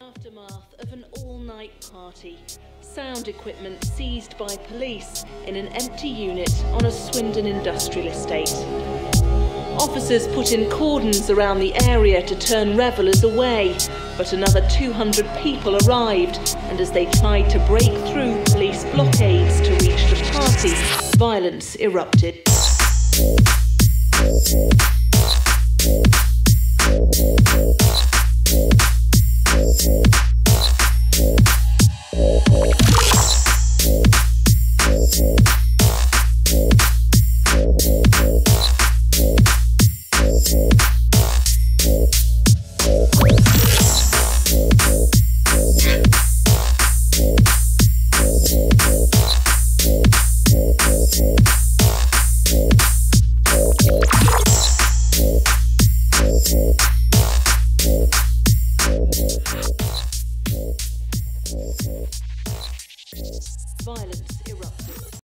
Aftermath of an all-night party. Sound equipment seized by police in an empty unit on a Swindon industrial estate. Officers put in cordons around the area to turn revellers away, but another 200 people arrived, and as they tried to break through police blockades to reach the party, violence erupted. Violence erupted.